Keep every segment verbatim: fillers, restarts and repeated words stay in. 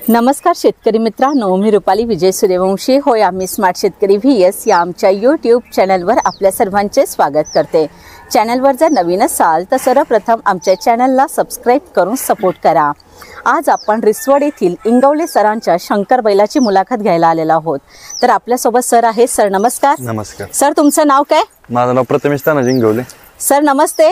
नमस्कार शेतकरी मित्रांनो, मी रुपाली विजय सूर्यवंशी होय आम्ही स्मार्ट शेतकरी व्ही एस या आमच्या यूट्यूब चॅनलवर आपल्या सर्वांचे स्वागत करते। चॅनलवर जर नवीन असाल तर सर्वप्रथम आमच्या चॅनलला सबस्क्राइब करून सपोर्ट करा। आज आपण रिसवड येथील इंगवले सरांच्या शंकर बैलाची मुलाखत घ्यायला आलेलो आहोत। तर आपल्या सोबत सर आहेत। सर नमस्कार। नमस्कार सर, तुमचं नाव काय? माझं नाव प्रथमेश तानाजी इंगवले। सर नमस्ते।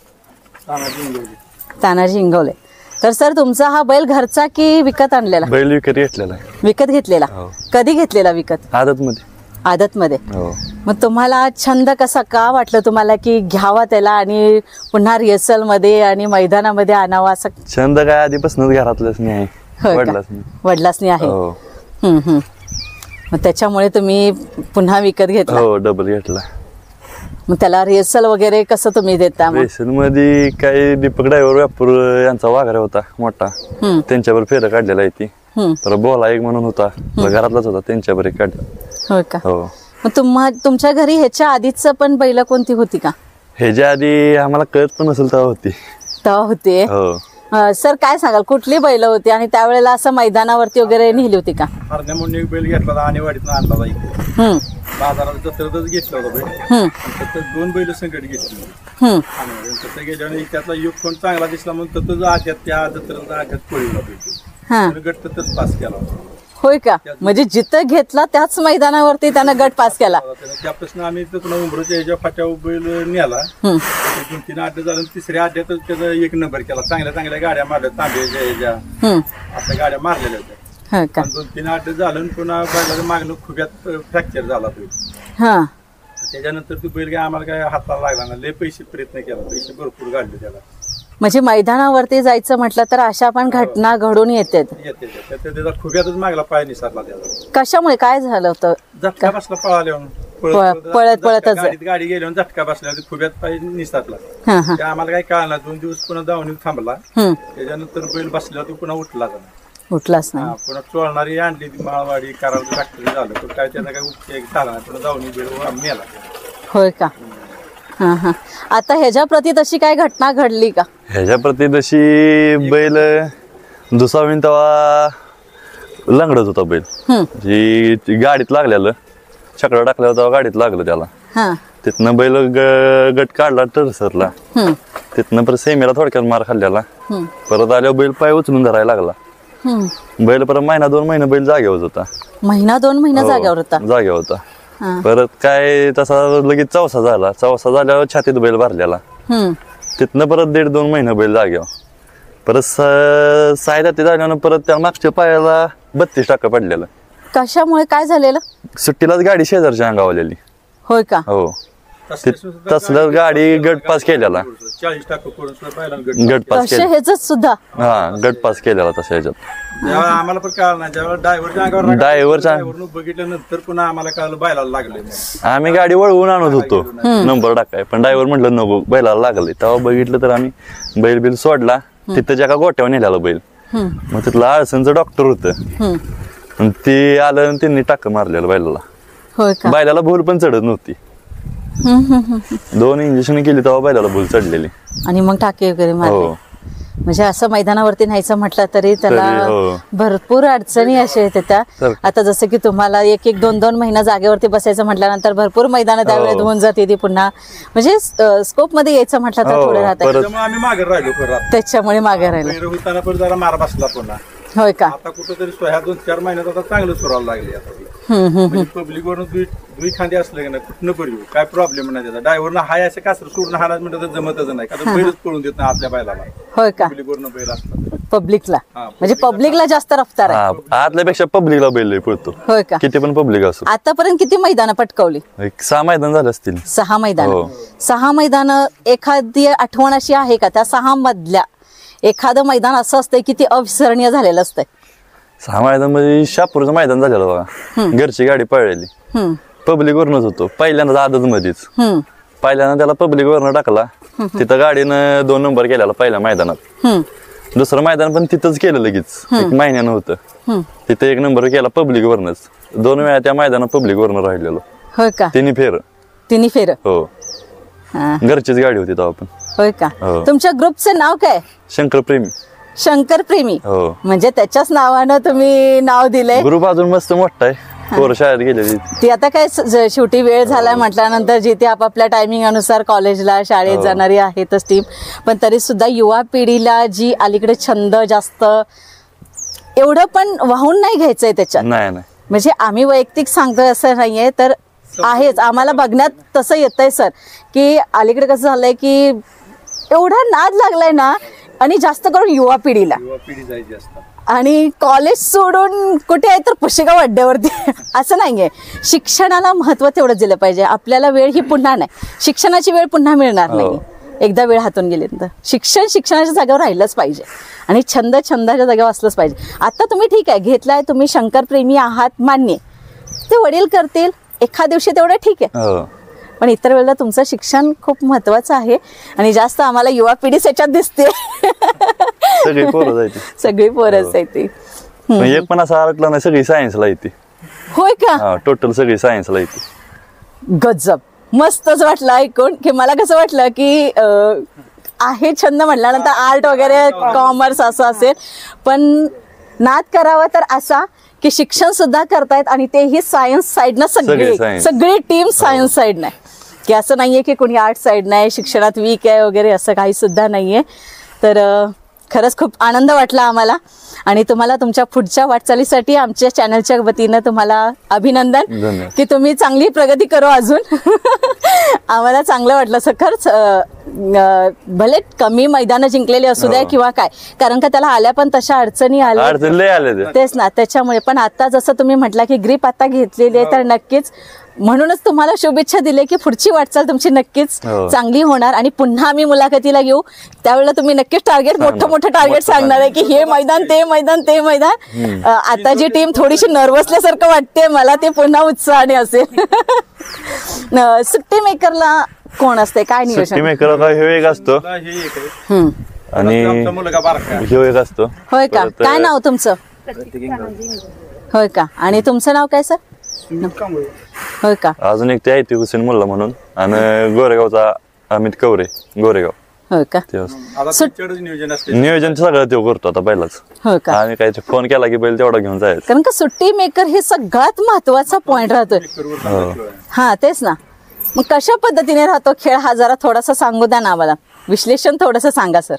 तानाजी इंगवले। तानाजी इंगवले। तर सर, तुमचा हा बैल घरचा की विकत आणलेला? बैल विकत घेतलेला आहे। विकत घेतलेला? हो। कधी घेतलेला विकत? आदत मध्ये। आदत मध्ये? हो। मग तुम्हाला छंद कसा का वाटलं तुम्हाला की घ्यावा त्याला आणि पुन्हा रिहर्सल मध्ये आणि मैदानामध्ये आणावा असं? छंद काय आधीपासूनच घरातलंच नाही आहे, वडिलाच नाही। वडिलासनी आहे? हो। हम्म हम्म मग त्याच्यामुळे तुम्ही पुन्हा विकत घेतला? हो, डबल घेतला। मग त्याला रिहर्सल वगैरे कसं तुम्ही देता? रेसल मध्ये काही दीपक ड्रायव्हर व्यापूर यांचा वाघारा होता मोठा, त्यांच्यावर फेर काढलेला आहे ती। तर बोला एक म्हणून होता, घरातलाच होता, त्यांच्यावर काढला। हो का? हो। मग तुम्हा तुमच्या घरी ह्याच्या आधीच पण बैल कोणती होती का? ह्याच्या आधी आम्हाला कळत पण नसेल तेव्हा होती। तेव्हा होते? हो। सर काय सांगाल, कुठली बैल होती आणि त्यावेळेला असं मैदानावरती वगैरे नेली होती का? हरण्या म्हणून एक बैल घेतला आणि वाडीतून आणला इथे हम्म बाजारात जत्रेतच घेतला होता बैल। हम्म तर दोन बैल संकट घेतली हम्म आणि तिथे गेल्याने त्यातला युग कोण चांगला दिसला म्हणून ततच आठ्यात त्या जत्रेत आठ्यात पळीला बैल हा गट ततच पास केला होता। होय का? म्हणजे जिथं घेतला त्याच मैदानावरती त्यानं गट पास केला? त्यापासून आम्ही तिथून उमरच्या ह्याच्या फाट्या बैल नेला। हम्म दोन तीन अड्डे झालं, तिसऱ्या अड्ड्यातच त्याचा एक नंबर केला। चांगल्या चांगल्या गाड्या मारल्या, तांब्याच्या ह्याच्या हम्म अशा गाड्या मारलेल्या होत्या। हो का? दोन तीन अड्डे झालं आणि पुन्हा बैलाच्या मागणं खुब्यात फ्रॅक्चर झाला बैल। हा त्याच्यानंतर तो बैल काय आम्हाला काय हाताला लागला ना, लय पैसे प्रयत्न केला, पैसे भरपूर काढले त्याला। म्हणजे मैदानावरती जायचं म्हटलं तर अशा पण घटना घडून येतात? येते येते त्याचा खुब्यातच मागला पाय निसरला त्याचा। कशामुळे काय झालं होतं? झटका बसला पळाल्यावर, पळत- पळत- पळतच- गाडीत गाडी गेल्यावर झटका बसल्यावर खुब्यात पाय निसरला। हा हा ते आम्हाला काही कळलं, दोन दिवस पुन्हा दावणीत थांबला। हम्म त्याच्यानंतर बैल बसल्यावर तो पुन्हा उठला जाणार, उठलाच नाही? हा, पुन्हा चोळणारी आणली ती माळवाडी करायला डॉक्टर झालं, पण काय त्याचा काही उपचार झाला नाही, पुन्हा दावणी बैल मेला। होय का? हा हा आता ह्याच्या प्रती तशी काय घटना घडली का? ह्याच्या प्रती तशी बैल दुसावीन तेव्हा लंगडत होता बैल। हम्म जी गाडीत लागलेलं, चक्र टाकल्यावर तेव्हा गाडीत लागलं त्याला। हा तिथनं बैल ग- गट काढला टरसरला, हम्म तिथनं परत सेमीला थोडक्यात मार खाल्ल्याला। हम्म परत आल्यावर बैल पाय उचलून धरायला लागला। हम्म बैल परत महिना दोन महिने बैल जागेवर होता। महिना दोन महिना हो, जाग्यावर होता? जागेवर होता। हा. परत काय तसा लगेच चौसा झाला, चौसा झाल्यावर छातीत बैल भरलेला। हम्म तिथनं परत दीड दोन महिने बैल जाग्यावर। परत सायदा ते झाल्यानं परत त्या मागच्या पायाला बत्तीस टक्का पडलेलं। कशामुळे काय झालेलं? सुट्टीलाच गाडी शेजारच्या अंगावलेली। होय का? हो। तसलं गाडी गट पास केलेला, चाळीस टाका करून सुद्धा बैलाला गट गट पास कशा केला। ह्याच सुद्धा? हा, गट पास केलेला तसं ह्याच्यात। जेव्हा आम्हाला पण कळलं नाही, जेव्हा ड्रायव्हरच्या अंगावर ड्रायव्हरच्या ड्रायव्हरनं बघितल्यानंतर पुन्हा आम्हाला कळलं बैलाला लागले। आम्ही गाडी वळवून आणत होतो नंबर टाकाय, पण ड्रायव्हर म्हटलं नको बैलाला लागले। तेव्हा बघितलं तर आम्ही बैल बिल सोडला, तिथं ज्या का गोट्यावर नेलेला बैल। मग तिथलं आळसनचं डॉक्टर होतं, ते आलं आणि त्यांनी टाक मारलेलं बैलाला। होय का? बैलाला भूल पण चढत नव्हती, दोन इंजेक्शन केली तेव्हा बैलाला भूल चढलेली। आणि मग टाके वगैरे मारले? हो। म्हणजे असं मैदानावरती न्यायचं म्हटलं तरी त्याला तरी, हो. भरपूर अडचणी अशा आहेत त्या। तर- आता जसं की तुम्हाला एक एक दोन दोन महिना जागेवरती बसायचं म्हटल्यानंतर भरपूर मैदान त्यावेळेत होऊन जाते ती पुन्हा, म्हणजे स्कोप मध्ये यायचं म्हटलं तर हो, थोडं राहत, त्याच्यामुळे आम्ही मागे राहिलो परत। त्याच्यामुळे मागे राहिलं। बैल होताना पण जरा मार बसला पुन्हा। होय का? आता कुठेतरी ह्या दोन चार महिन्यात आता चांगलं सुरायला लागले। आता हम्म हम्म म्हणजे पब्लिक वरून दुई दुई खांदे असले की नाही कुठनं पण येऊ, काय प्रॉब्लेम नाही त्याचा। ड्रायव्हरनं हाय असे कासर सोडून हाणाच म्हणतात तर जमतच नाही, कारण बैलच पळून देत नाही आपल्या बैलाला। होय का? पब्लिक वरून बैल असतात पब्लिकला, हा, म्हणजे पब्लिकला जास्त रफ्तार आहे? हा, आतल्यापेक्षा पब्लिकला बैल लय पळतो। होय का? किती पण पब्लिक असो। आतापर्यंत किती मैदानं पटकावली? एक सहा मैदान झाले असतील। सहा मैदान? हो. सहा मैदान एखादी आठवण अशी आहे का त्या सहा मधल्या एखादं मैदान असं असतंय की ते अविस्मरणीय झालेलं असतंय? सहा मैदान म्हणजे शापूरचं मैदान झालेलं बघा, घरची गाडी पळलेली, हम्म पब्लिक वरनच होतो पहिल्यांदा आदत मध्येच। हम्म पहिल्यांदा त्याला पब्लिक वरनं टाकला, तिथं गाडीनं दोन नंबर केलेला पहिल्या मैदानात। हम्म दुसरं मैदान पण तिथंच केलं लगेच, एक महिन्यानं होतं। हम्म तिथं एक नंबर केला पब्लिक वरनच, दोन वेळा त्या मैदानात पब्लिक वरनं राहिलेलो। होय का? तिन्ही फेर? तिन्ही फेर? हो, हा. घरचीच गाडी होती तेव्हा पण। होय का? हो. तुमच्या ग्रुपचं नाव काय? शंकर प्रेमी। शंकर प्रेमी हो. म्हणजे त्याच्याच नावानं तुम्ही नाव दिलंय. ग्रुप अजून मस्त मोठा आहे, पोरं शाळेत गेलेली. ती आता काय स- शेवटी वेळ झालाय म्हटल्यानंतर जिथे आपापल्या टायमिंग अनुसार कॉलेजला शाळेत जाणारी आहेतच टीम, पण तरी सुद्धा युवा पिढीला जी अलीकडे छंद जास्त एवढं पण वाहून नाही घ्यायचंय त्याच्यात. नाही नाही म्हणजे आम्ही वैयक्तिक सांगतोय असं नाहीये, तर आहेच आम्हाला बघण्यात तसं येतंय सर, की अलीकडे कसं झालंय की एवढा नाद लागलाय ना, आणि जास्त करून युवा पिढीला. युवा पिढी जायची असतात आणि कॉलेज सोडून कुठे आहे तर पुशेगाव अड्ड्यावरती असं नाहीये. शिक्षणाला महत्व तेवढं दिलं पाहिजे. आपल्याला वेळ ही पुन्हा नाही, शिक्षणाची वेळ पुन्हा मिळणार नाही. एकदा वेळ हातून गेली तर शिक्षण शिक्षणाच्या जागेवर राहिलंच पाहिजे, आणि छंद छंदाच्या जागेवर असलंच पाहिजे. आता तुम्ही ठीक आहे घेतलाय, तुम्ही शंकर प्रेमी आहात मान्य, ते वडील करतील एखाद दिवशी तेवढं ठीक आहे, पण इतर वेळेला तुमचं शिक्षण खूप महत्वाचं आहे. आणि जास्त आम्हाला युवा पिढीच याच्यात दिसते. सगळी पोरं जायची, सगळी पोरच आहे ती. एक पण असं अडकलं नाही, सगळी सायन्सला येते. होय का? टोटल सगळी सायन्सला येते. गजब, मस्तच वाटलं ऐकून, की मला कसं वाटलं की अं, आहे छंद म्हटल्यानंतर आर्ट वगैरे कॉमर्स असं असेल, पण नाद करावा तर असा की शिक्षण सुद्धा करतायत, आणि तेही सायन्स साईडनं सगळी science. सगळी टीम सायन्स साईड नाही, की असं नाहीये की कोणी आर्ट साईड नाही, शिक्षणात वीक आहे वगैरे असं काही सुद्धा नाहीये. तर अं, खरंच खूप आनंद वाटला आम्हाला, आणि तुम्हाला तुमच्या पुढच्या वाटचालीसाठी आमच्या चॅनलच्या वतीनं तुम्हाला अभिनंदन, धन्यवाद. की तुम्ही चांगली प्रगती करू अजून. आम्हाला चांगलं वाटलं सर खरंच. अं, अं, भले कमी मैदानं जिंकलेली असू द्या किंवा काय, कारण का त्याला आल्या पण तशा अडचणी आल्या, अडचण लय आले ते. तेच ना, त्याच्यामुळे. पण आता जसं तुम्ही म्हटलं की ग्रीप आता घेतलेली आहे, तर नक्कीच म्हणूनच तुम्हाला शुभेच्छा दिले की पुढची वाटचाल तुमची नक्कीच हो. चांगली होणार, आणि पुन्हा आम्ही मुलाखतीला घेऊ त्यावेळेला तुम्ही नक्कीच टार्गेट मोठं मोठं टार्गेट सांगणार आहे की हे मैदान ते मैदान ते मैदान. अं, आता जी टीम थोडीशी नर्वसल्यासारखं वाटते मला, ते पुन्हा उत्साहाने असेल. अं, सुट्टी मेकरला कोण असते, काय सुट्टी नियोजन? मेकर आता हे एक असतो, तुला हे एक आहे. हम्म. आणि आमचा मुलगा बारका ह्यो एक असतो. होय का? परत- काय नाव तुमचं? होय का? आणि तुमचं नाव काय सर? होय का? अजून एक ते आहे ते हुसेन मुल्ला म्हणून, आणि गोरेगावचा अमित कवरे, गोरेगाव. होय का? ते आता सुट- त्यांच्याकडेच नियोजन असते. नियोजन सगळं तो करतो आता बैलाच. होय का? आम्ही काय फोन केला की बैल तेवढा घेऊन जायचं. कारण का सुट्टी मेकर हे सगळ्यात महत्वाचा पॉइंट राहतोय. सर्व चांगला खेळ आहे. हा तेच ना. मग कशा पद्धतीने राहतो खेळ हा जरा थोडासा सांगू द्या ना आम्हाला, विश्लेषण थोडस सांगा सर,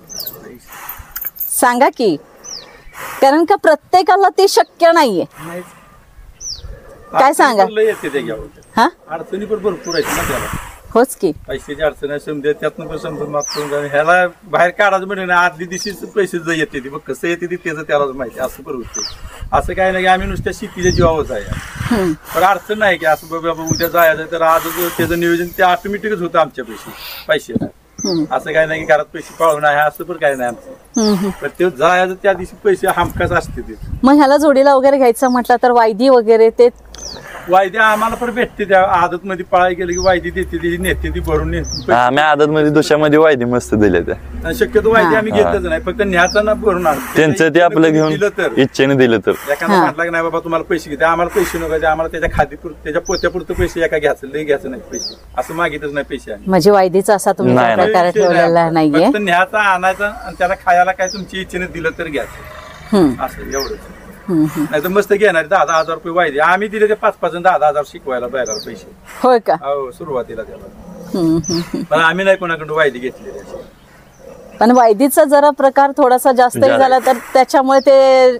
सांगा की, कारण का प्रत्येकाला ते शक्य नाहीये. नाहीच. काय सांगा? अडचणी पण लय येते त्याच्यावर. हा अडचणी पण भरपूर आहेत ना त्याला. होच की. पैशाची अडचण आहे, समजा त्यातनं पण समजून मात करून जाणे. ह्याला बाहेर काढायचं म्हणजे ना, आदली दिवशीच पैसे जर येते ते, मग कसं येते ते त्याचं त्यालाच माहिती. असं पण होते. असं काय नाही की आम्ही नुसत्या शेतीच्या जीवावरच आहे, पण अडचण नाही की असं बाबा उद्या जायचं तर आज त्याचं नियोजन ते ऑटोमॅटिकच होतं आमच्या पैसे पैसे असं काय नाही की घरात पैसे पाळून आहे असं पण काय नाही आमचं. तर ते जायचं त्या दिवशी पैसे हमखास असते ते. मग ह्याला जोडीला वगैरे घ्यायचं म्हटलं तर वायदी वगैरे ते वायदे आम्हाला पण भेटते, त्या आदत मध्ये पळायला गेलं की वायदी देते, ती नेते ती भरून नेते. आम्ही आदत मध्ये दुसऱ्यामध्ये वायदी मस्त दिल्या त्या. आणि शक्यतो वायदे आम्ही घेतच नाही, फक्त न्याचा ना भरून आणतो. त्यांचं ते आपलं घेऊन दिलं तर इच्छेने दिलं तर. एखादा म्हटलं की नाही बाबा तुम्हाला पैसे घेते, आम्हाला पैसे नको, आम्हाला त्याच्या खादी त्याच्या पोत्यापुरतं पैसे एका घ्यायचं, लई घ्यायचं नाही पैसे, असं मागितच नाही पैसे आम्ही. म्हणजे वायदीचा असा तुम्ही नाही, काही प्रकार ठेवलेला नाहीये. फक्त न्यायचा आणायचा आणि त्याला खायला काय तुमची इच्छेने दिलं तर घ्यायचं, हम्म, असं एवढंच. हम्म, हम्म. नाही तर मस्त घेणार दहा दहा हजार रुपये वायदे आम्ही दिले, ते पाच पाच दहा दहा हजार शिकवायला बाहेर पैसे. होय का? हो सुरुवातीला त्याला, हम्म, हम्म, हम्म. पण आम्ही नाही कोणाकडून वायदे घेतलेले असे. पण वायदीचा जरा प्रकार थोडासा जास्तही जास्त. झाला तर त्याच्यामुळे ते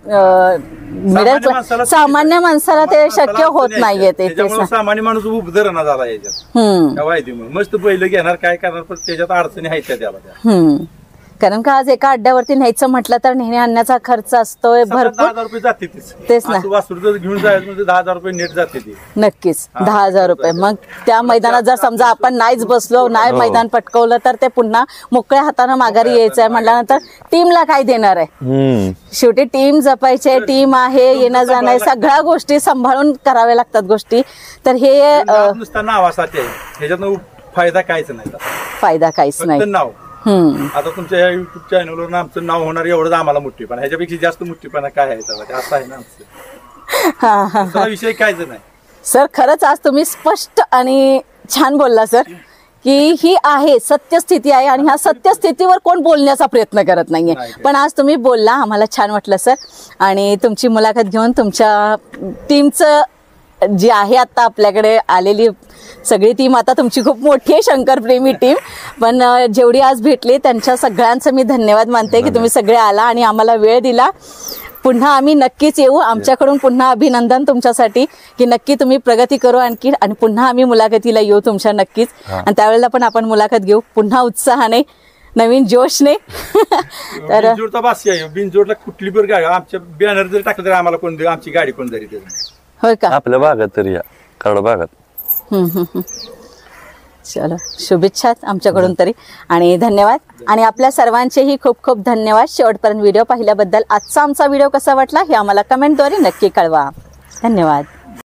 मिडल माणसाला- सामान्य माणसाला ते माणसाला शक्य होत अडचणी नाहीये आहेत. ते तेच त्याच्यामुळे ना. सामान्य माणूस उपधरणा झाला याच्यात हम्म, त्या वायदीमुळे. मस्त बैल घेणार काय करणार, पण त्याच्यात अडचणी आहेत त्या त्याला त्या. हम्म. कारण का आज एका अड्ड्यावरती न्यायचं म्हटलं तर नेणे आणण्याचा खर्च असतोय दहा भरपूर. हजार रुपये जाते तीच. तेच ना. असं वासरू जर घेऊन जायचं म्हणजे दहा हजार रुपये नेट जाते ती. नक्कीच दहा हजार रुपये. मग त्या मैदानात जर समजा आपण नाहीच बसलो, नाही हो. मैदान पटकवलं तर ते पुन्हा मोकळ्या हाताने माघारी यायचंय म्हटल्यानंतर टीमला काय देणार आहे? हम्म. शेवटी टीम जपायचे, टीम आहे, येणं जाणं आहे, सगळ्या गोष्टी सांभाळून कराव्या लागतात गोष्टी. तर हे अं, नाव नुसता नावासाठी आहे, ह्याच्यातनं फायदा काहीच नाही त्याचा. फायदा काहीच फक्त नाही. नाव. हम्म. आता तुमच्या या युट्यूब चॅनलवर आमचं नाव होणार एवढंच आम्हाला मोठेपणा, ह्याच्यापेक्षा जास्त मोठेपणा काय आहे त्याला, ते असं आहे ना आमचं. हा, हा. दुसरा विषय कायच नाही. सर खरंच आज तुम्ही स्पष्ट आणि छान बोलला सर, की ही आहे सत्यस्थिती आहे आणि ह्या सत्यस्थितीवर कोण बोलण्याचा प्रयत्न करत नाहीये. पण आज तुम्ही बोलला, आम्हाला छान वाटलं सर. आणि तुमची मुलाखत घेऊन तुमच्या टीमचं जी आहे आता आपल्याकडे आलेली सगळी टीम, आता तुमची खूप मोठी आहे शंकरप्रेमी टीम, पण जेवढी आज भेटली त्यांच्या सगळ्यांचं मी धन्यवाद मानते की तुम्ही सगळे आला आणि आम्हाला वेळ दिला. पुन्हा आम्ही नक्कीच येऊ. आमच्याकडून पुन्हा अभिनंदन तुमच्यासाठी की नक्की तुम्ही प्रगती करू आणखी, आणि पुन्हा आम्ही मुलाखतीला येऊ तुमच्या नक्कीच. आणि त्यावेळेला पण आपण मुलाखत घेऊ पुन्हा उत्साहाने, नवीन जोशने. तर बिनजोडचा बासी आहे, बिनजोडला कुठली पण गाडी आमच्या बॅनर जरी टाकलं तरी आम्हाला कोण आमची गाडी कोण जरी देत. होय का? आपल्या भागात तरी या कराड भागात. हम्म हम्म हम्म. चलो, शुभेच्छा आमच्याकडून तरी आणि धन्यवाद. आणि आपल्या सर्वांचेही खूप खूप धन्यवाद शेवटपर्यंत व्हिडिओ पाहिल्याबद्दल. आजचा आमचा व्हिडिओ कसा वाटला हे आम्हाला कमेंटद्वारे नक्की कळवा. धन्यवाद.